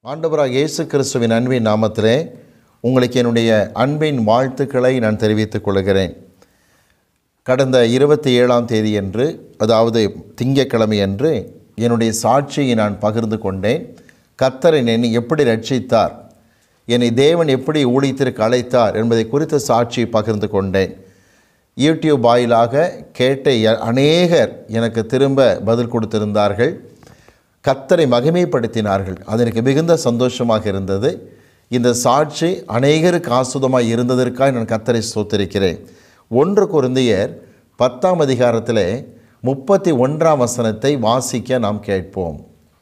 ஆண்டவராக இயேசு கிறிஸ்துவின் அன்பின் நாமத்திலே உங்களுக்கு என்னுடைய அன்பின் வாழ்த்துக்களை நான் தெரிவித்துக் கொள்கிறேன். கடந்த 27ஆம் தேதியன்று, அதாவது திங்கட்கிழமை அன்று என்னுடைய சாட்சியை நான் பகிர்ந்து கொண்டேன். கர்த்தர் என்னை எப்படி ரட்சித்தார், என்னை தேவன் எப்படி ஊழியத்திற்கு அழைத்தார் என்பதை குறித்த சாட்சியை பகிர்ந்து கொண்டேன். யூடியூப் வாயிலாக கேட்ட அநேகர் எனக்கு திரும்ப பதில் கொடுத்திருந்தார்கள். கர்த்தரை மகிமைப்படுத்தினார்கள். அது எனக்கு மிகுந்த சந்தோஷமாக இருந்தது. இந்த சாட்சி அநேகருக்கு ஆசுதமாக இருந்ததற்காக நான் கர்த்தரை ஸ்தோத்திரிக்கிறேன். 1 கொரிந்தியர் 10ஆம் அதிகாரத்திலே 31ஆம் வசனத்தை வாசிக்க நாம் கேட்போம்.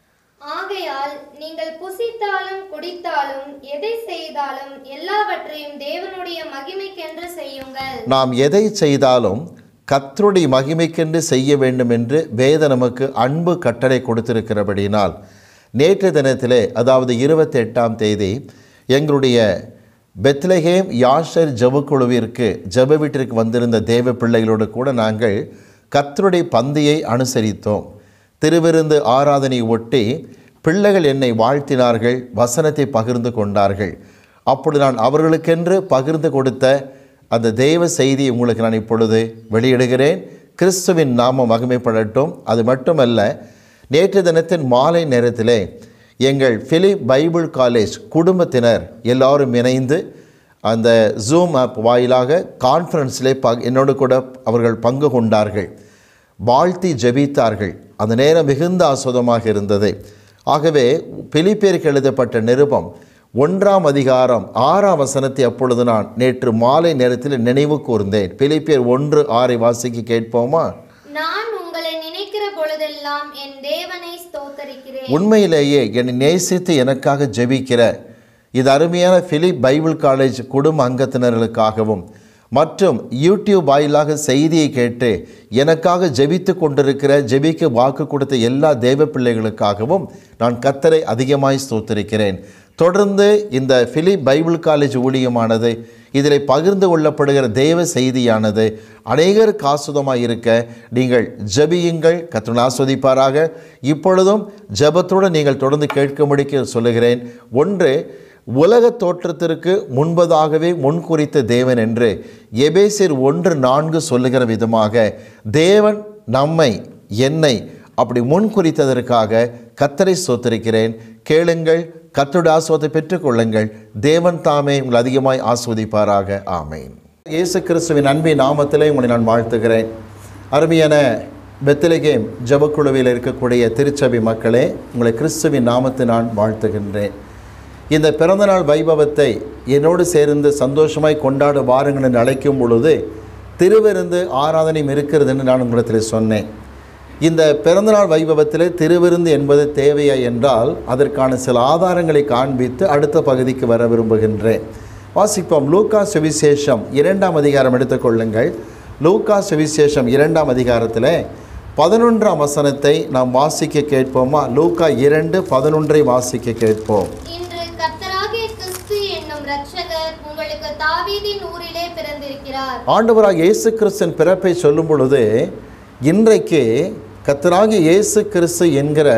ஆகையால் நீங்கள் புசித்தாலும் குடித்தாலும் எதை செய்தாலும் எல்லாவற்றையும் தேவனுடைய மகிமைக்கென்று செய்யுங்கள். நாம் எதை செய்தாலும் கர்த்தருடைய மகிமைக்கென்று செய்ய வேண்டும் என்று வேதம் நமக்கு அன்பு கட்டளை கொடுத்திருக்கிறபடினால், நேற்று தினத்திலே, அதாவது 28ஆம் தேதி, எங்களுடைய பெத்லகேம் யாஷர் ஜெபக்குழுவிற்கு ஜெப வீட்டிற்கு வந்திருந்த தேவ பிள்ளைகளோடு கூட நாங்கள் கர்த்தருடைய பந்தியை அனுசரித்தோம். திருவிருந்து ஆராதனை ஒட்டி பிள்ளைகள் என்னை வாழ்த்தினார்கள், வசனத்தை பகிர்ந்து கொண்டார்கள். அப்பொழுது நான் அவர்களுக்கென்று பகிர்ந்து கொடுத்த அந்த தேவ செய்தி உங்களுக்கு நான் இப்பொழுது வெளியிடுகிறேன். கிறிஸ்துவின் நாமம் மகிமைப்படட்டும். அது மட்டுமல்ல, நேற்று தினத்தின் மாலை நேரத்திலே எங்கள் பிலிப் பைபிள் காலேஜ் குடும்பத்தினர் எல்லாரும் இணைந்து அந்த ஜூம் ஆப் வாயிலாக கான்ஃபரன்ஸிலே என்னோடு கூட அவர்கள் பங்கு கொண்டார்கள், வாழ்த்தி ஜெபித்தார்கள். அந்த நேரம் மிகுந்த ஆஸ்வாதமாக இருந்தது. ஆகவே பிலிப்பியருக்கு எழுதப்பட்ட நிருபம் 1ஆம் அதிகாரம் 6ஆம் வசனத்தை அப்பொழுது நான் நேற்று மாலை நேரத்தில் நினைவு கூர்ந்தேன். பிலிப்பியர் 1:6 வாசிக்க கேட்போமா? நான் உங்களை நினைக்கிற பொழுதெல்லாம் என் தேவனை ஸ்தோத்தரிக்கிறேன். உண்மையிலேயே என்னை நேசித்து எனக்காக ஜெபிக்கிற இது அருமையான பிலிப் பைபிள் காலேஜ் குடும்ப அங்கத்தினர்களுக்காகவும் மற்றும் யூடியூப் வாயிலாக செய்தியை கேட்டு எனக்காக ஜெபித்து கொண்டிருக்கிற, ஜெபிக்க வாக்கு கொடுத்த எல்லா தேவ பிள்ளைகளுக்காகவும் நான் கர்த்தரை அதிகமாய் ஸ்தோத்திரிக்கிறேன். தொடர்ந்து இந்த பிலிப் பைபிள் காலேஜ் ஊழியமானது, இதில் பகிர்ந்து கொள்ளப்படுகிற தேவ செய்தியானது அநேகருக்கு ஆசுதமாக இருக்க நீங்கள் ஜெபியுங்கள். கர்த்தர் ஆஸ்வதிப்பாராக. இப்பொழுதும் ஜெபத்தோடு நீங்கள் தொடர்ந்து கேட்கும்படிக்கு சொல்லுகிறேன். 1, உலக தோற்றத்திற்கு முன்பதாகவே முன்குறித்த தேவன் என்று எபேசியர் 1:4 சொல்லுகிற விதமாக தேவன் நம்மை, என்னை அப்படி முன்குறித்ததற்காக கர்த்தரை ஸ்தோத்திரிக்கிறேன். கேளுங்கள், கர்த்தருடைய ஆசீர்வாதத்தை பெற்றுக்கொள்ளுங்கள். தேவன் தாமே உங்களை அதிகமாய் ஆசீர்வதிப்பாராக. ஆமென். இயேசு கிறிஸ்துவின் அன்பின் நாமத்திலே உங்களை நான் வாழ்த்துகிறேன். அருமையான பெத்லகேம் ஜெபக்குழுவில் இருக்கக்கூடிய திருச்சபை மக்களே, உங்களை கிறிஸ்துவின் நாமத்தை நான் வாழ்த்துகின்றேன். இந்த பிறந்தநாள் வைபவத்தை என்னோடு சேர்ந்து சந்தோஷமாய் கொண்டாட வாருங்கள் என்று அழைக்கும் பொழுது திருவிருந்து ஆராதனையும் இருக்கிறது என்று நான் உங்களிடத்தில் சொன்னேன். இந்த பிறந்தநாள் வைபவத்தில் திருவிருந்து என்பது தேவையா என்றால் அதற்கான சில ஆதாரங்களை காண்பித்து அடுத்த பகுதிக்கு வர விரும்புகின்றேன். வாசிப்போம். லூக்கா சுவிசேஷம் 2ஆம் அதிகாரம் எடுத்துக்கொள்ளுங்கள். லூக்கா சுவிசேஷம் 2ஆம் அதிகாரத்தில் 11ஆம் வசனத்தை நாம் வாசிக்க கேட்போமா? லூக்கா 2:11 வாசிக்க கேட்போம். இன்று கர்த்தராகிய கிறிஸ்து என்னும் இரட்சகர் உங்களுக்கு தாவீதின் ஊரிலே பிறந்திருக்கிறார். ஆண்டவராக இயேசு கிறிஸ்துவின் பிறப்பை சொல்லும் பொழுது இன்றைக்கு கர்த்தராகிய இயேசு கிறிஸ்து என்கிற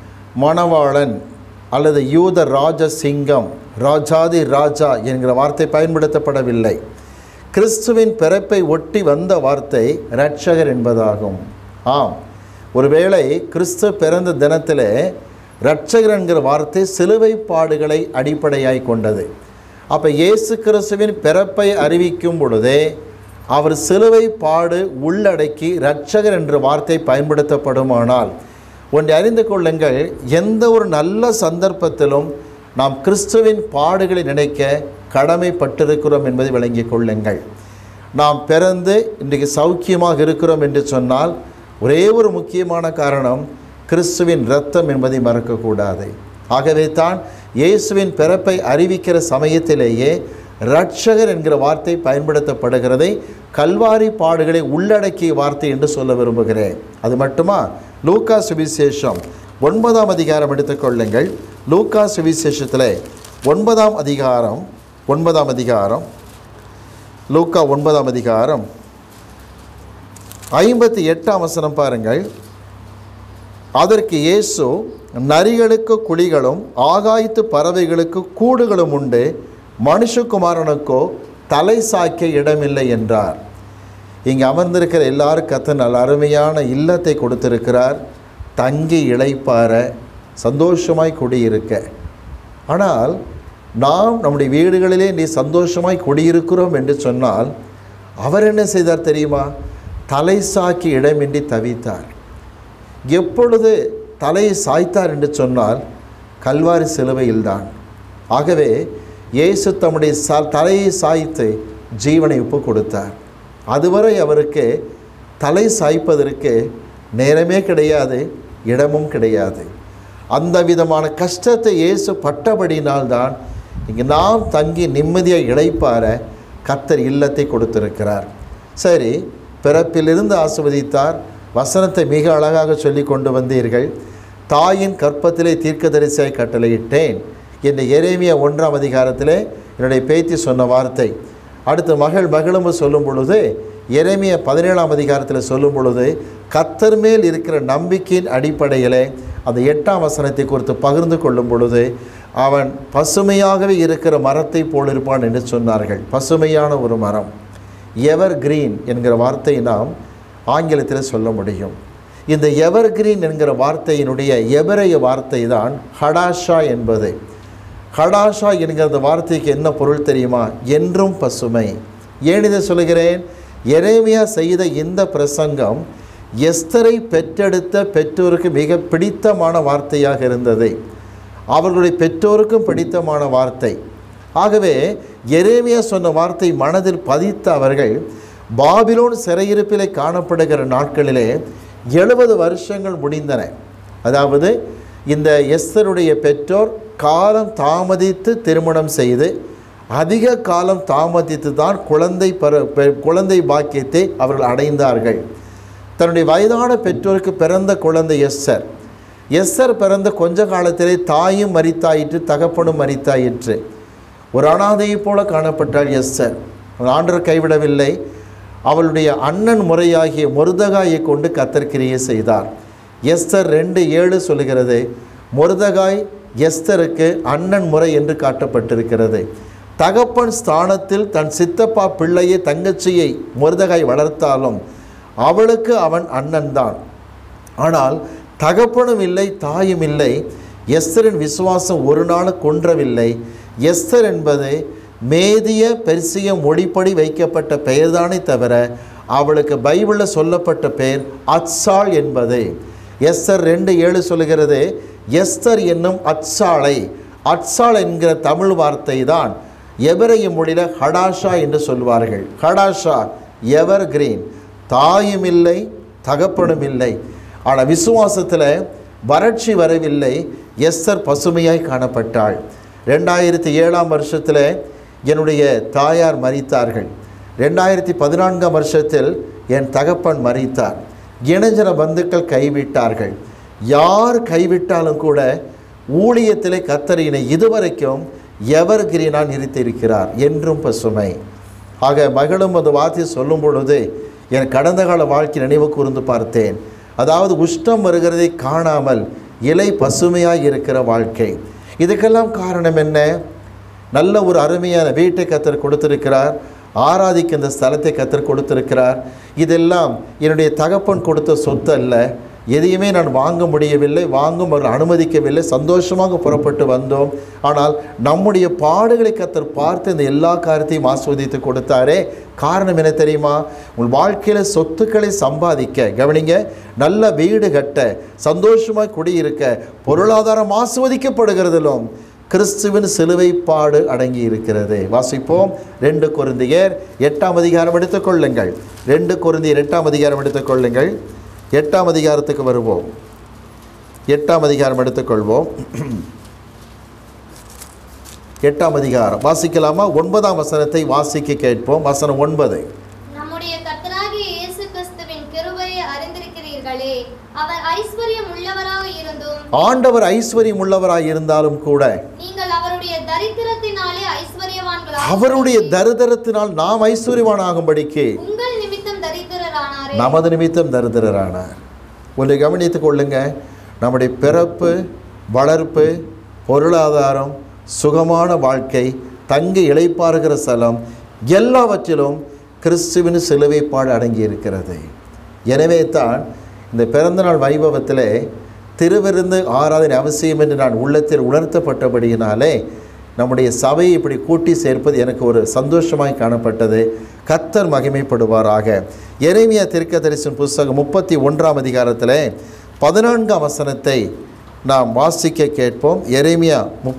மணவாளன் அல்லது யூத ராஜ சிங்கம், ராஜாதி ராஜா என்கிற வார்த்தை பயன்படுத்தப்படவில்லை. கிறிஸ்துவின் பிறப்பை ஒட்டி வந்த வார்த்தை இரட்சகர் என்பதாகும். ஆம், ஒருவேளை கிறிஸ்து பிறந்த தினத்தில் இரட்சகர் என்கிற வார்த்தை சிலுவை பாடுகளை அடிப்படையாய் கொண்டது. அப்போ இயேசு கிறிஸ்துவின் பிறப்பை அறிவிக்கும் பொழுதே அவர் சிலுவை பாடு உள்ளடக்கி இரட்சகர் என்ற வார்த்தை பயன்படுத்தப்படுமானால் ஒன்றை அறிந்து கொள்ளுங்கள், எந்த ஒரு நல்ல சந்தர்ப்பத்திலும் நாம் கிறிஸ்துவின் பாடுகளை நினைக்க கடமைப்பட்டிருக்கிறோம் என்பதை விளங்கிக் கொள்ளுங்கள். நாம் பிறந்து இன்றைக்கு சௌக்கியமாக இருக்கிறோம் என்று சொன்னால் ஒரே ஒரு முக்கியமான காரணம் கிறிஸ்துவின் இரத்தம் என்பதை மறக்கக்கூடாது. ஆகவே தான் இயேசுவின் பிறப்பை அறிவிக்கிற சமயத்திலேயே இரட்சகர் என்கிற வார்த்தை பயன்படுத்தப்படுகிறதை கல்வாரி பாடுகளை உள்ளடக்கிய வார்த்தை என்று சொல்ல விரும்புகிறேன். அது மட்டுமா? லூக்கா சுவிசேஷம் 9ஆம் அதிகாரம் எடுத்துக்கொள்ளுங்கள். லூக்கா சுவிசேஷத்தில் 9ஆம் அதிகாரம் லூக்கா 9ஆம் அதிகாரம் 58ஆம் வசனம் பாருங்கள். அதற்கு இயேசு, நரிகளுக்கு குழிகளும் ஆகாயத்து பறவைகளுக்கு கூடுகளும் உண்டு, மனுஷகுமாரனுக்கோ தலை சாய்க்க இடமில்லை என்றார். இங்கே அமர்ந்திருக்கிற எல்லாரும் கர்த்தர் நல்ல அருமையான இல்லத்தை கொடுத்திருக்கிறார், தங்கி இளைப்பாற சந்தோஷமாய் குடியிருக்க. ஆனால் நாம் நம்முடைய வீடுகளிலே நீ சந்தோஷமாய் குடியிருக்கிறோம் என்று சொன்னால் அவர் என்ன செய்தார் தெரியுமா? தலை சாக்கி இடமின்றி தவித்தார். எப்பொழுது தலையை சாய்த்தார் என்று சொன்னால் கல்வாரி சிலுவையில்தான். ஆகவே இயேசு தம்முடைய தலையை சாய்த்து ஜீவனை ஒப்பு கொடுத்தார். அதுவரை அவருக்கு தலை சாய்ப்பதற்கு நேரமே கிடையாது, இடமும் கிடையாது. அந்த விதமான கஷ்டத்தை இயேசு பட்டபடினால்தான் இங்கே நாம் தங்கி நிம்மதியாக இளைப்பாற கர்த்தர் இல்லத்தை கொடுத்திருக்கிறார். சரி, பிறப்பிலிருந்து ஆசீர்வதித்தார். வசனத்தை மிக அழகாக சொல்லி கொண்டு வந்தீர்கள். தாயின் கற்பத்திலே தீர்க்கதரிசியாய் கட்டளையிட்டேன் என்று எரேமியா 1ஆம் அதிகாரத்திலே என்னுடைய பேத்தி சொன்ன வார்த்தை. அடுத்து மகளும் சொல்லும் பொழுது எரேமியா 17ஆம் அதிகாரத்தில் சொல்லும் பொழுது கர்த்தர் மேல் இருக்கிற நம்பிக்கையின் அடிப்படையில் அந்த 8ஆம் வசனத்தை குறித்து பகிர்ந்து கொள்ளும் பொழுது அவன் பசுமையாகவே இருக்கிற மரத்தை போல் இருப்பான் என்று சொன்னார்கள். பசுமையான ஒரு மரம், எவர் கிரீன் என்கிற வார்த்தையை நாம் ஆங்கிலத்தில் சொல்ல முடியும். இந்த எவர் கிரீன் என்கிற வார்த்தையினுடைய எபிரேய வார்த்தை தான் ஹடாஷா என்பது. ஹடாஷா என்கிற அந்த வார்த்தைக்கு என்ன பொருள் தெரியுமா? என்றும் பசுமை. ஏன் இதை சொல்கிறேன்? எரேமியா செய்த இந்த பிரசங்கம் எஸ்தரை பெற்றெடுத்த பெற்றோருக்கு மிக பிடித்தமான வார்த்தையாக இருந்தது. அவர்களுடைய பெற்றோருக்கும் பிடித்தமான வார்த்தை. ஆகவே எரேமியா சொன்ன வார்த்தை மனதில் பதித்த அவர்கள் பாபிலோன் சிறையிருப்பிலே காணப்படுகிற நாட்களிலே 70 வருஷங்கள் முடிந்தன. அதாவது இந்த எஸ்தருடைய பெற்றோர் காலம் தாமதித்து திருமணம் செய்து அதிக காலம் தாமதித்து தான் குழந்தை பாக்கியத்தை அவர்கள் அடைந்தார்கள். தன்னுடைய வயதான பெற்றோருக்கு பிறந்த குழந்தை எஸ்தர். எஸ்தர் பிறந்த கொஞ்ச காலத்திலே தாயும் மரித்தாயிற்று, தகப்பனும் மரித்தாயிற்று. ஒரு அனாதையைப் போல காணப்பட்டாள் எஸ்தர். ஆண்டவர் கைவிடவில்லை. அவளுடைய அண்ணன் முறையாகிய மொர்தெகாயை கொண்டு கர்த்தர் கிரியை செய்தார். எஸ்தர் 2:7 சொல்கிறது, மொர்தெகாய் எஸ்தருக்கு அண்ணன் முறை என்று காட்டப்பட்டிருக்கிறது. தகப்பன் ஸ்தானத்தில் தன் சித்தப்பா பிள்ளையை தங்கச்சியை மொர்தெகாய் வளர்த்தாலும் அவளுக்கு அவன் அண்ணன் தான். ஆனால் தகப்பனும் இல்லை, தாயும் இல்லை. எஸ்தரின் விசுவாசம் ஒரு நாள் குன்றவில்லை. எஸ்தர் என்பது மேதிய பெர்சிய மொழிப்படி வைக்கப்பட்ட பெயர்தானே தவிர அவளுக்கு பைபிளில் சொல்லப்பட்ட பெயர் அத்சாள் என்பது. எஸ்தர் 2:7 சொல்கிறது, எஸ்தர் என்னும் அத்சாளை. அத்சாள் என்கிற தமிழ் வார்த்தை தான் எபிரேய மொழியில் ஹடாஷா என்று சொல்வார்கள். ஹடாஷா எவர் கிரீன், தாயும் இல்லை, தகப்பனும் இல்லை. ஆனால் விசுவாசத்தில் வறட்சி வரவில்லை. எஸ்தர் பசுமையாய் காணப்பட்டாள். 2007ஆம் வருஷத்தில் என்னுடைய தாயார் மரித்தார்கள். 2014ஆம் வருஷத்தில் என் தகப்பன் மரித்தார். இணைஞ்சன பந்துக்கள் கைவிட்டார்கள். யார் கைவிட்டாலும் கூட ஊழியத்திலே கர்த்தரினை இதுவரைக்கும் எவர் கிரீனாக நிறுத்தியிருக்கிறார், என்றும் பசுமை. ஆக மகளும் அந்த வார்த்தையை சொல்லும் பொழுது என் கடந்த கால வாழ்க்கை நினைவு கூர்ந்து பார்த்தேன். அதாவது உஷ்ணம் வருகிறதை காணாமல் இலை பசுமையாக இருக்கிற வாழ்க்கை. இதுக்கெல்லாம் காரணம் என்ன? நல்ல ஒரு அருமையான வீட்டை கர்த்தர் கொடுத்திருக்கிறார். ஆராதிக்க இந்த ஸ்தலத்தை கர்த்தர் கொடுத்திருக்கிறார். இதெல்லாம் என்னுடைய தகப்பன் கொடுத்த சொத்து அல்ல. எதையுமே நான் வாங்க முடியவில்லை, வாங்கும் அவர்கள் அனுமதிக்கவில்லை. சந்தோஷமாக புறப்பட்டு வந்தோம். ஆனால் நம்முடைய பாடுகளை கர்த்தர் பார்த்து இந்த எல்லா காரியத்தையும் ஆஸ்வதித்து கொடுத்தாரே. காரணம் என்ன தெரியுமா? உங்கள் வாழ்க்கையில் சொத்துக்களை சம்பாதிக்க, கவனிங்க, நல்ல வீடு கட்ட, சந்தோஷமாக குடியிருக்க, பொருளாதாரம் ஆஸ்வதிக்கப்படுகிறதிலும் கிறிஸ்துவின் சிலுவை பாடு அடங்கி இருக்கிறது. வாசிப்போம். 2 கொரிந்தியர் 8ஆம் அதிகாரம் எடுத்துக்கொள்ளுங்கள். 2 கொரிந்தியர் 8ஆம் அதிகாரம் எடுத்துக்கொள்ளுங்கள். 8ஆம் அதிகாரத்துக்கு வருவோம். 8ஆம் அதிகாரம் எடுத்துக்கொள்வோம். 8ஆம் அதிகாரம் வாசிக்கலாமா? 9ஆம் வசனத்தை வாசிக்க கேட்போம். வசனம் 9. நம்முடைய கர்த்தராகிய இயேசு கிறிஸ்துவின் கிருபையை அறிந்திருக்கிறீர்களே, அவர் ஐஸ்வர்யம் உள்ளவராக இருந்தும், ஆண்டவர் ஐஸ்வர்யம் உள்ளவராக இருந்தாலும் கூட நீங்கள் அவருடைய தரித்திரத்தினாலே ஐஸ்வர்யவான்களாக, அவருடைய தரித்திரத்தினால் நாம் ஐஸ்வர்யவானாகும்படிக்கு உங்கள் நிமித்தம் தரித்திரரானாரே, நமது நிமித்தம் தரித்திரரானார். ஒன்றை கவனித்துக் கொள்ளுங்க. நம்முடைய பிறப்பு வளர்ப்பு, பொருளாதாரம், சுகமான வாழ்க்கை, தங்கி இளைப்பாறுகிற ஸ்தலம், எல்லாவற்றிலும் கிறிஸ்துவின் சிலுவைப்பாடு அடங்கி இருக்கிறது. எனவே தான் இந்த பிறந்தநாள் வைபவத்தில் திருவிருந்து ஆராதனை அவசியம் என்று நான் உள்ளத்தில் உணர்த்தப்பட்டபடியினாலே நம்முடைய சபையை இப்படி கூட்டி சேர்ப்பது எனக்கு ஒரு சந்தோஷமாய் காணப்பட்டது. கர்த்தர் மகிமைப்படுவாராக. எரேமியா தீர்க்கதரிசன புஸ்தகம் 31ஆம் அதிகாரத்தில் 14ஆம் வசனத்தை நாம் வாசிக்க கேட்போம். எரேமியா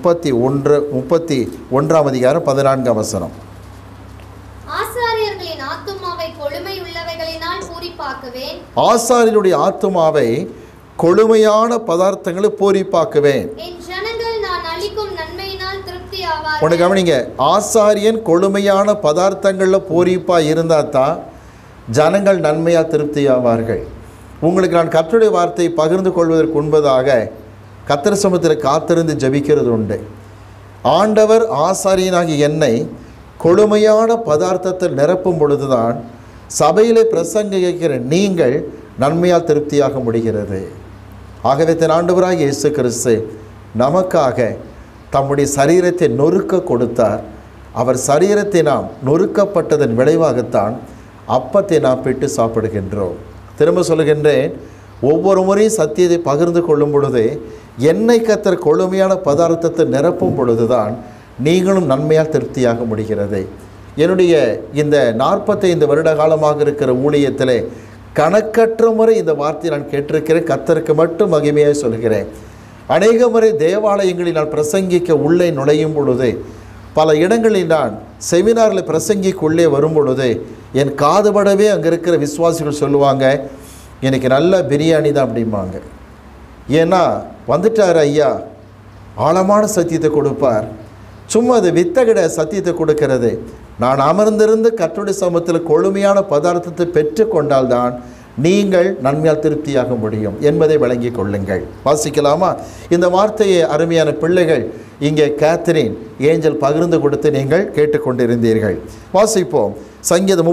31ஆம் அதிகாரம் 14ஆம் வசனம். ஆசாரியர்களின் ஆத்துமாவை கொழுமையுள்ளவைகளினால் பூரிப்பாக்குவேன். ஆசாரியருடைய ஆத்துமாவை கொழுமையான பதார்த்தங்களை பூரிப்பாக்குவேன். என் ஜனங்கள் நான் அளிக்கும் நன்மையினால் திருப்தி ஆவார்கள். ஒன்று கவனிங்க, ஆசாரியன் கொழுமையான பதார்த்தங்களில் பூரிப்பாக இருந்தால் தான் ஜனங்கள் நன்மையாக திருப்தி ஆவார்கள். உங்களுக்கு நான் கர்த்தருடைய வார்த்தையை பகிர்ந்து கொள்வதற்கு முன்பதாக கர்த்தர் சமூகத்தில் காத்திருந்து ஜெபிக்கிறது உண்டு. ஆண்டவர் ஆசாரியனாகி என்னை கொழுமையான பதார்த்தத்தில் நிரப்பும் பொழுதுதான் சபையிலே பிரசங்கிக்கிற நீங்கள் நன்மையால் திருப்தியாக முடிகிறது. ஆகவே தன் ஆண்டவராக இயேசு கிறிஸ்து நமக்காக தம்முடைய சரீரத்தை நொறுக்க கொடுத்தார். அவர் சரீரத்தை நாம் நொறுக்கப்பட்டதன் விளைவாகத்தான் அப்பத்தை நாம் பெற்று சாப்பிடுகின்றோம். திரும்ப சொல்லுகின்றேன், ஒவ்வொரு முறையும் சத்தியத்தை பகிர்ந்து கொள்ளும் பொழுது என்னை கர்த்தர் கொழுமையான பதார்த்தத்தை நிரப்பும் பொழுதுதான் நீங்களும் நன்மையால் திருப்தியாக முடிகிறது. என்னுடைய இந்த 45 வருட காலமாக இருக்கிற ஊழியத்தில் கணக்கற்ற முறை இந்த வார்த்தையை நான் கேட்டிருக்கிறேன். கர்த்தருக்கு மட்டும் மகிமையாக சொல்கிறேன். அநேக முறை தேவாலயங்களில் நான் பிரசங்கிக்க உள்ளே நுழையும் பொழுது, பல இடங்களில் நான் செமினாரில் பிரசங்கிக்கு உள்ளே வரும் பொழுது என் காதுபடவே அங்கே இருக்கிற விசுவாசிகள் சொல்லுவாங்க, எனக்கு நல்ல பிரியாணி தான் அப்படிம்பாங்க. ஏன்னா வந்துட்டார் ஐயா, ஆழமான சத்தியத்தை கொடுப்பார். சும்மா அது வித்தகிட சத்தியத்தை கொடுக்கிறது. நான் அமர்ந்திருந்து கர்த்தருடைய சமூகத்தில் கொழுமையான பதார்த்தத்தை பெற்று கொண்டால்தான் நீங்கள் நன்மையால் திருப்தியாக முடியும் என்பதை விளங்கிக் கொள்ளுங்கள். வாசிக்கலாமா? இந்த வார்த்தையை அருமையான பிள்ளைகள் இங்கே கேத்தரின் ஏஞ்சல் பகிர்ந்து கொடுத்து நீங்கள் கேட்டுக்கொண்டிருந்தீர்கள். வாசிப்போம். சங்கீதம்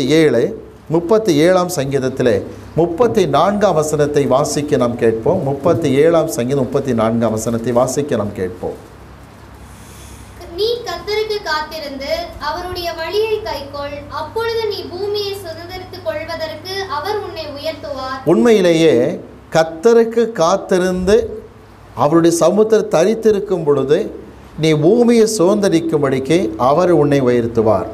37ஆம் சங்கீதத்தில் 34ஆம் வசனத்தை வாசிக்க நாம் கேட்போம். 37ஆம் சங்கீதம் 34ஆம் வசனத்தை வாசிக்க நாம் கேட்போம். நீ கர்த்தருக்கு காத்திருந்து அவருடைய வழியை கைக்கொள், அப்பொழுது நீ பூமியை சுதந்தரித்துக் கொள்வதற்கு அவர் உன்னை உயர்த்துவார். உண்மையிலேயே கர்த்தருக்கு காத்திருந்து அவருடைய சமுத்திரம் தரித்திருக்கும் பொழுது நீ பூமியை சுதந்தரிக்கும்படிக்கு அவர் உன்னை உயர்த்துவார்.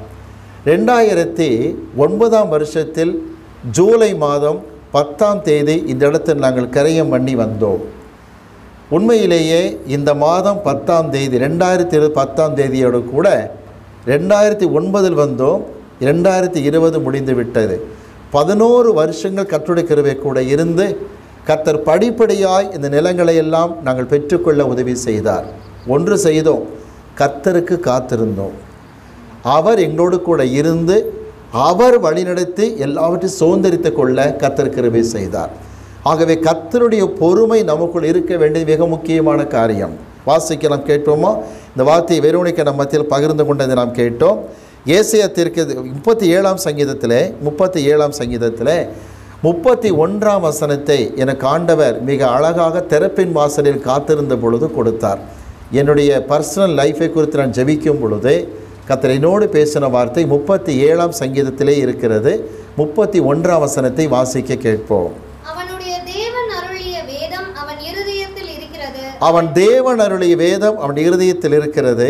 2009ஆம் வருஷத்தில் ஜூலை மாதம் 10ஆம் தேதி இந்த இடத்தில் நாங்கள் கரையம் பண்ணி வந்தோம். உண்மையிலேயே இந்த மாதம் 10ஆம் தேதி 2020 10ஆம் தேதியோடு கூட 2009 வந்தோம். 2020 முடிந்து விட்டது. 11 வருஷங்கள் கர்த்தருடைய கிருபை கூட இருந்து கர்த்தர் படிப்படியாய் இந்த நிலங்களை எல்லாம் நாங்கள் பெற்றுக்கொள்ள உதவி செய்தார். ஒன்று செய்தோம், கர்த்தருக்கு காத்திருந்தோம். அவர் எங்களோடு கூட இருந்து அவர் வழிநடத்தி எல்லாவற்றையும் சுதந்தரித்து கொள்ள கர்த்தர் கிருபை செய்தார். ஆகவே கர்த்தருடைய பொறுமை நமக்குள் இருக்க வேண்டியது மிக முக்கியமான காரியம். வாசிக்க நாம் கேட்போமோ? இந்த வார்த்தையை வெறுவனைக்க நம் மத்தியில் பகிர்ந்து கொண்டதை நாம் கேட்டோம். ஏசாயா தீர்க்க 37ஆம் சங்கீதத்தில் 31ஆம் வசனத்தை எனக்கு ஆண்டவர் மிக அழகாக திறப்பின் வாசலில் காத்திருந்த பொழுது கொடுத்தார். என்னுடைய பர்சனல் லைஃபை குறித்து நான் ஜெபிக்கும் பொழுது கர்த்தர் என்னோடு பேசின வார்த்தை 37ஆம் சங்கீதத்திலே இருக்கிறது. 31ஆம் வசனத்தை வாசிக்க கேட்போம். அவன் தேவன் அருளிய வேதம் அவன் இருதயத்தில் இருக்கிறது.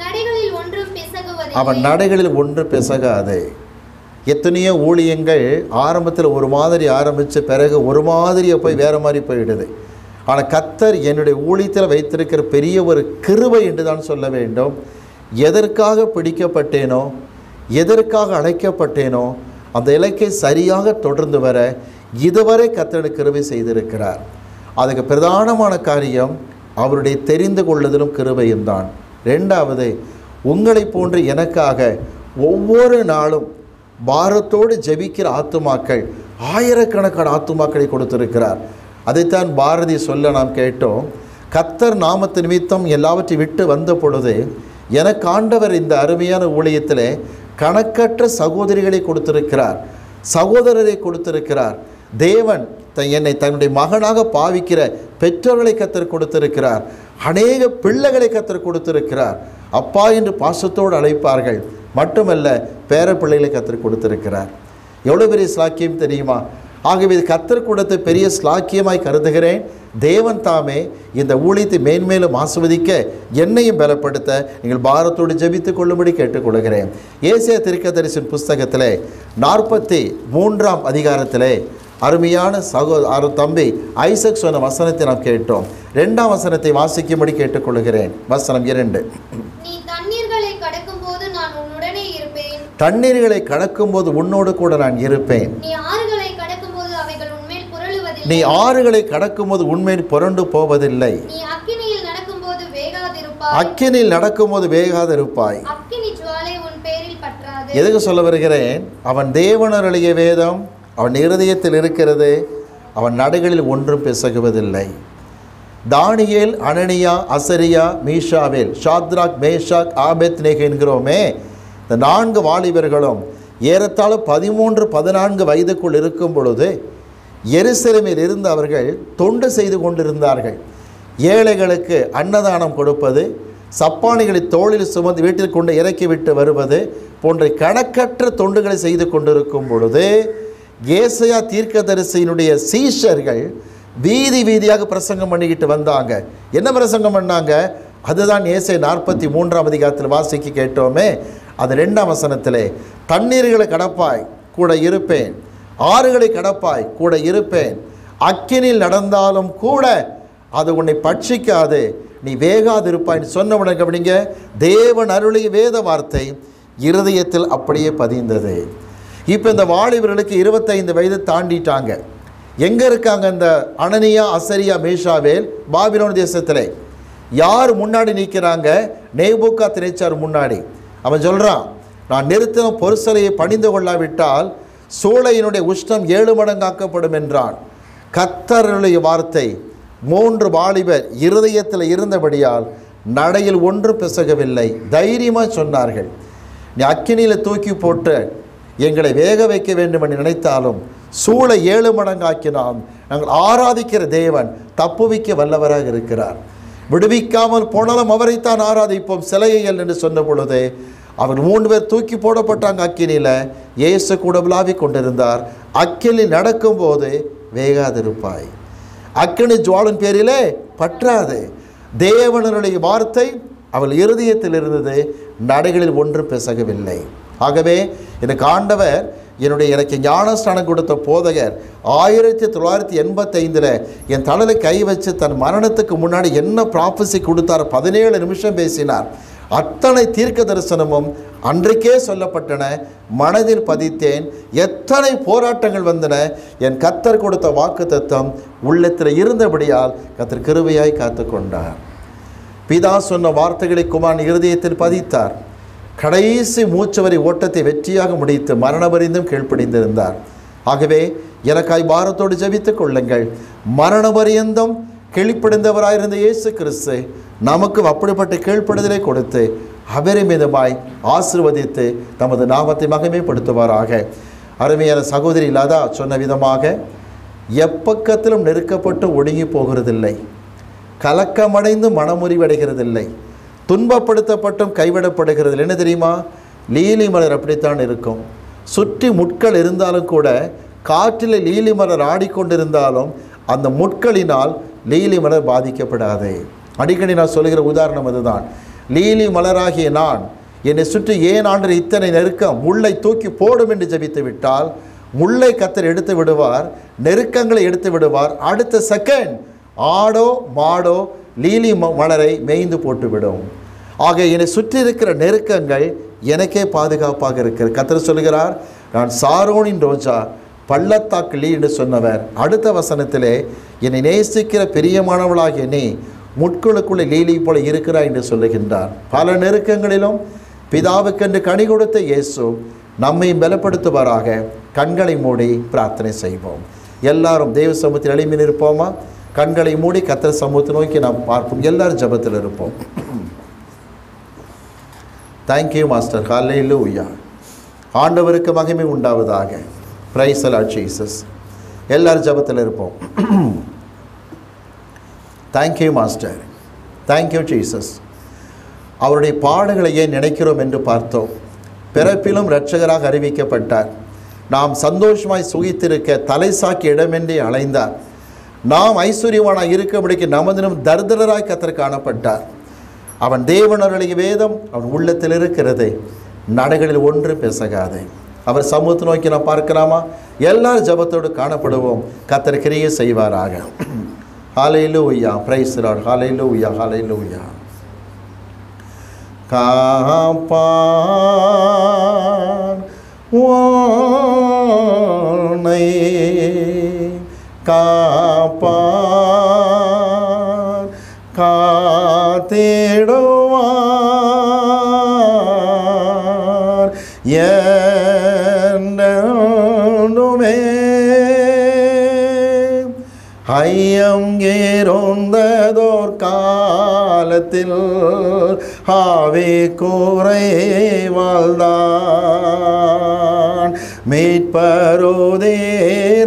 அவன் நடைகளில் ஒன்று பிசகாது. எத்தனையோ ஊழியங்கள் ஆரம்பத்தில் ஒரு மாதிரி ஆரம்பித்து பிறகு ஒரு மாதிரியை போய் வேறு மாதிரி போயிடுது. ஆனால் கர்த்தர் என்னுடைய ஊழியத்தில் வைத்திருக்கிற பெரிய ஒரு கிருபை என்று தான் சொல்ல வேண்டும். எதற்காக பிடிக்கப்பட்டேனோ, எதற்காக அழைக்கப்பட்டேனோ அந்த இலக்கை சரியாக தொடர்ந்து வர இதுவரை கர்த்தர் கிருபை செய்திருக்கிறார். அதுக்கு பிரதானமான காரியம் அவருடைய தெரிந்து கொள்ளுதலும் கிருபையும் தான். ரெண்டாவது, உங்களை போன்று எனக்காக ஒவ்வொரு நாளும் பாரத்தோடு ஜெபிக்கிற ஆத்துமாக்கள், ஆயிரக்கணக்கான ஆத்துமாக்களை கொடுத்திருக்கிறார். அதைத்தான் பாரதி சொல்ல நாம் கேட்டோம். கர்த்தர் நாமத்து நிமித்தம் எல்லாவற்றையும் விட்டு வந்த பொழுது எனக்கு ஆண்டவர் இந்த அருமையான ஊழியத்தில் கணக்கற்ற சகோதரிகளை கொடுத்திருக்கிறார், சகோதரரை கொடுத்திருக்கிறார். தேவன் என்னை தன்னுடைய மகனாக பாவிக்கிற பெற்றோர்களை கர்த்தர் கொடுத்திருக்கிறார். அநேக பிள்ளைகளை கர்த்தர் கொடுத்திருக்கிறார். அப்பா என்று பாசத்தோடு அழைப்பார்கள். மட்டுமல்ல, பேர பிள்ளைகளை கர்த்தர் கொடுத்திருக்கிறார். எவ்வளோ பெரிய ஸ்லாக்கியம் தெரியுமா? ஆகவே இது கர்த்தர் கொடுத்த பெரிய ஸ்லாக்கியமாய் கருதுகிறேன். தேவன் தாமே இந்த ஊழியத்தை மேன்மேலும் ஆசீர்வதிக்க என்னையும் பலப்படுத்த நீங்கள் பாரத்தோடு ஜெபித்துக் கொள்ளும்படி கேட்டுக்கொள்கிறேன். ஏசாயா தீர்க்கதரிசியின் புஸ்தகத்திலே 43ஆம் அதிகாரத்திலே அருமையான தம்பி ஐசக் சொன்ன வசனத்தை நாம் கேட்டோம். 2ஆம் வசனத்தை வாசிக்கும்படி கேட்டுக்கொள்கிறேன். வசனம் 2. நீ தண்ணீர்களை கடக்கும்போது நான் உன்னுடனே இருப்பேன். தண்ணீர்களை கடக்கும்போது உன்னோடு கூட நான் இருப்பேன். நீ ஆறுகளை கடக்கும்போது அவைகள் உன்மேல் புரளுவதில்லை. நீ ஆறுகளை கடக்கும்போது உன்மேல் புரண்டு போவதில்லை. நீ அக்கினியில் நடக்கும்போது வேகாதிருப்பாய். அக்கினியில் நடக்கும்போது வேகாதிருப்பாய். அக்கினி ஜுவாலை உன் பேரில் பற்றாது. எதுக்கு சொல்ல வருகிறேன்? அவன் தேவனுடைய வேதம் அவன் இருதயத்தில் இருக்கிறது. அவன் நடைகளில் ஒன்றும் பிசகுவதில்லை. Daniel, Hananiah, Azariah, Mishael, Shadrach, Meshach, Abednego என்கிறோமே, இந்த 4 வாலிபர்களும் ஏறத்தாழ 13-14 வயதுக்குள் இருக்கும் பொழுது எருசலேமில் இருந்து அவர்கள் தொண்டு செய்து கொண்டிருந்தார்கள். ஏழைகளுக்கு அன்னதானம் கொடுப்பது, சப்பானிகளை தோளில் சுமந்து வீட்டில் கொண்டு இறக்கிவிட்டு வருவது போன்ற கணக்கற்ற தொண்டுகளை செய்து கொண்டிருக்கும் பொழுது ஏசாயா தீர்க்கதரிசியினுடைய சீஷர்கள் வீதி வீதியாக பிரசங்கம் பண்ணிக்கிட்டு வந்தாங்க. என்ன பிரசங்கம் பண்ணாங்க? அதுதான் ஏசாயா 43ஆம் அதிகாரத்தில் வாசிக்க கேட்டோமே. அது 2ஆம் வசனத்திலே, தண்ணீர்களை கடப்பாய் கூட இருப்பேன், ஆறுகளை கடப்பாய் கூட இருப்பேன், அக்கினியில் நடந்தாலும் கூட அது உன்னை பட்சிக்காது, நீ வேகாதிருப்பாய் சொன்னவுடன் கவனிங்க, தேவன் அருளிய வேத வார்த்தை இருதயத்தில் அப்படியே பதிந்தது. இப்போ இந்த வாலிபர்களுக்கு 25 வயது தாண்டிட்டாங்க. எங்கே இருக்காங்க இந்த அனனியா, அசரியா, மீஷாவேல்? பாபிலோன் தேசத்தில். யார் முன்னாடி நிற்கிறாங்க? நேபுகாத்நேச்சார் முன்னாடி. அவன் சொல்கிறான், நான் நிறுத்தின பொருசலையை பணிந்து கொள்ளாவிட்டால் சூளையினுடைய உஷ்ணம் 7 மடங்காக்கப்படும் என்றான். கர்த்தருடைய வார்த்தை 3 வாலிபர் இருதயத்தில் இருந்தபடியால் நடையில் ஒன்றும் பிசகவில்லை. தைரியமாக சொன்னார்கள், நீ அக்கினியில் தூக்கி போட்டு எங்களை வேக வைக்க வேண்டும் என்று நினைத்தாலும் சூளை 7 மடங்காக்கினால் நாங்கள் ஆராதிக்கிற தேவன் தப்புவிக்க வல்லவராக இருக்கிறார். விடுவிக்காமல் போனாலும் அவரைத்தான் ஆராதிப்போம் சிலையல் என்று சொன்ன பொழுது அவர் 3 பேர் தூக்கி போடப்பட்டாங்க அக்கினியில். இயேசு கூட விளாவி கொண்டிருந்தார். அக்கினில் நடக்கும்போது வேகாதிருப்பாய், அக்கினி ஜுவாலின் பேரிலே பற்றாது. தேவனுடைய வார்த்தை அவள் இருதயத்தில் இருந்தது. நடைகளில் ஒன்றும் பிசகவில்லை. ஆகவே எனக்கு ஆண்டவர் எனக்கு ஞானஸ்தானம் கொடுத்த போதகர் 1985 என் தலையில் கை வச்சு தன் மரணத்துக்கு முன்னாடி என்ன ப்ராஃபஸி கொடுத்தார்? 17 நிமிஷம் பேசினார். அத்தனை தீர்க்க தரிசனமும் அன்றைக்கே சொல்லப்பட்டன, மனதில் பதித்தேன். எத்தனை போராட்டங்கள் வந்தன, என் கர்த்தர் கொடுத்த வாக்கு தத்தம் உள்ளத்தில் இருந்தபடியால் கர்த்தர் கிருபையாய் காத்து கொண்டார். பிதா சொன்ன வார்த்தைகளை குமாரன் இருதயத்தில் பதித்தார். கடைசி மூச்சு வரை ஓட்டத்தை வெற்றியாக முடித்து மரணபரிந்தும் கீழ்ப்படிந்திருந்தார். ஆகவே எனக்காய் பாரத்தோடு ஜெபித்துக் கொள்ளுங்கள். மரணபரியந்தம் கீழ்ப்படிந்தவராயிருந்த இயேசு கிறிஸ்து நமக்கு அப்படிப்பட்ட கீழ்ப்படுதலை கொடுத்து அபரிமிதமாய் ஆசீர்வதித்து தமது நாமத்தை மகிமைப்படுத்துவாராக. அருமையான சகோதரி லதா சொன்ன விதமாக எப்பக்கத்திலும் நெருக்கப்பட்டு ஒடுங்கி போகிறதில்லை, கலக்கமடைந்து மனமுறிவடைகிறதில்லை, துன்பப்படுத்தப்பட்டும் கைவிடப்படுகிறது. என்ன தெரியுமா? லீலி மலர் அப்படித்தான் இருக்கும். சுற்றி முட்கள் இருந்தாலும் கூட, காற்றில் லீலி மலர் ஆடிக்கொண்டிருந்தாலும் அந்த முட்களினால் லீலி மலர் பாதிக்கப்படாது. அடிக்கடி நான் சொல்கிற உதாரணம் அதுதான். லீலி மலராகிய நான் என்னை சுற்றி ஏன் ஆண்டு இத்தனை நெருக்கம், முல்லை தூக்கி போடும் என்று ஜெபித்து விட்டால் முல்லை கர்த்தர் எடுத்து விடுவார், நெருக்கங்களை எடுத்து விடுவார். அடுத்த செகண்ட் ஆடோ மாடோ லீலி மலரை மேய்ந்து போட்டுவிடும். ஆக என்னை சுற்றி இருக்கிற நெருக்கங்கள் எனக்கே பாதுகாப்பாக இருக்கிறது. கர்த்தர் சொல்கிறார், நான் சாரோனின் ரோஜா பள்ளத்தாக்கு லீ என்று சொன்னவர் அடுத்த வசனத்திலே என்னை நேசிக்கிற பிரியமானவளாகிய நீ முட்களுக்குள்ளே லீலி போல இருக்கிறாய் என்று சொல்லுகின்றார். பல நெருக்கங்களிலும் பிதாவுக்கென்று கனி கொடுத்த இயேசு நம்மை பலப்படுத்துவாராக. கண்களை மூடி பிரார்த்தனை செய்வோம். எல்லாரும் தேவ சமூகத்தில் எழுப்பி நிற்போமா? கண்களை மூடி கர்த்தர் சமூகத்தை நோக்கி நாம் பார்ப்போம். எல்லாரும் ஜெபத்தில் இருப்போம். Thank you master. ஹல்லேலூயா. ஆண்டவருக்கு மகிமை உண்டாவதாக. Praise the Lord Jesus. எல்லாரும் ஜெபத்தில் இருப்போம். Thank you master, thank you Jesus. அவருடைய பாடுகளையே நினைக்கிறோம் என்று பார்த்தோம். பிறப்பிலும் இரட்சகராக அறிவிக்கப்பட்டார். நாம் சந்தோஷமாய் சுகித்திருக்க தலை சாக்கி இடமின்றி அலைந்தார். நாம் ஐஸ்வர்யவானாய் இருக்கபடிக்கு நமதினும் தரித்திரராய் கர்த்தர் காணப்பட்டார். அவன் தேவனுடைய வேதம் அவன் உள்ளத்தில் இருக்கிறது, நடைகளில் ஒன்று பிசகாதே. அவர் சமூகத்தை நோக்கி நாம் பார்க்கலாமா? எல்லாரும் ஜெபத்தோடு காணப்படுவோம். கர்த்தர் கிரியை செய்வாராக. ஹல்லேலூயா, பிரைஸ் தி லார்ட். ஹல்லேலூயா, ஹல்லேலூயா. காப்பான் உன்னை, காப்பான் காத்திடுவான் என்னுமே. ஐயம் ஏறோந்ததோர் காலத்தில் ஆவி குறைவாழ்ந்தான். மீட்பருதேர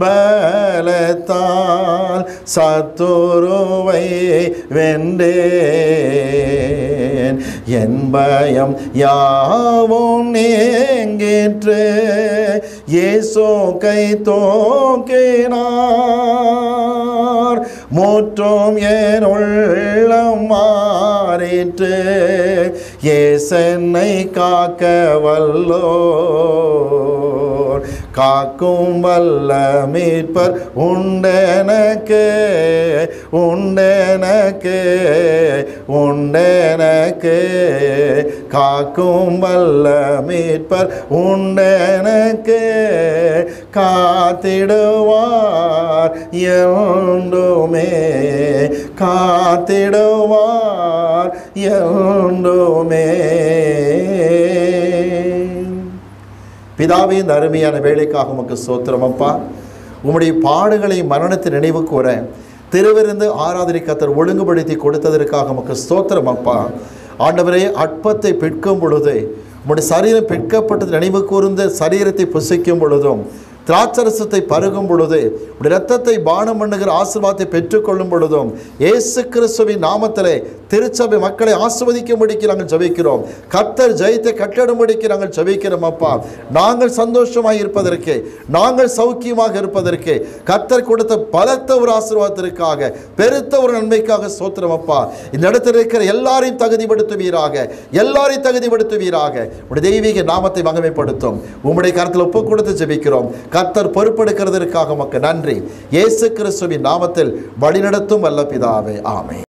பலத்தால் சத்துருவை வென்றேன். என் பயம் யாவும் நீங்கிற்று, இயேசு கை தூக்கினார். முற்றும் என் உள்ளம் மாறிற்று, இயேசன்னை காக்க வல்லோர். காக்கும் வல்ல மீட்பர் உண்டெனக்கு, உண்டெனக்கு, உண்டெனக்கு. காக்கும் வல்ல மீட்பர் உண்டெனக்கு, காத்திடுவார் என்றுமே, காத்திடுவார் என்றுமே. பிதாவே, இந்த அருமையான வேலைக்காக உமக்கு ஸ்தோத்திரம் அப்பா. உம்முடைய பாடுகளை மரணத்தை நினைவு கூற திருவிருந்து ஆராதனை கர்த்தர் ஒழுங்குபடுத்தி கொடுத்ததற்காக உமக்கு ஸ்தோத்திரம் அப்பா. ஆண்டவரே, அற்பத்தை பிற்கும் பொழுது உம்முடைய சரீரம் பிற்கப்பட்டது நினைவு கூர்ந்து சரீரத்தை புசிக்கும் பொழுதும், திராட்சரசத்தை பருகும் பொழுது, உடைய இரத்தத்தை பானம் பண்ணுகிற ஆசீர்வாதத்தை பெற்றுக்கொள்ளும் பொழுதும், இயேசு கிறிஸ்துவின் நாமத்திலே திருச்சபை மக்களை ஆசீர்வதிக்கும்படிக்கு நாங்கள் ஜெபிக்கிறோம். கர்த்தர் ஜெயத்தை கட்டடும்படிக்கு நாங்கள் ஜெபிக்கிறோம் அப்பா. நாங்கள் சந்தோஷமாக இருப்பதற்கு, நாங்கள் சௌக்கியமாக இருப்பதற்கு கர்த்தர் கொடுத்த பலத்த ஒரு ஆசீர்வாதத்திற்காக, பெருத்த ஒரு நன்மைக்காக ஸ்தோத்திரம் அப்பா. இந்த இடத்தில் இருக்கிற எல்லாரையும் தகுதிப்படுத்துவீராக, எல்லாரையும் தகுதிப்படுத்துவீராக. உடைய தெய்வீக நாமத்தை மகிமைப்படுத்தும். உம்முடைய கருத்தில் ஒப்பு கொடுத்து ஜெபிக்கிறோம். கர்த்தர் பொறுப்பெடுக்கிறதற்காக உமக்கு நன்றி. இயேசு கிறிஸ்துவின் நாமத்தில் வழிநடத்தும் வல்ல பிதாவே, ஆமென்.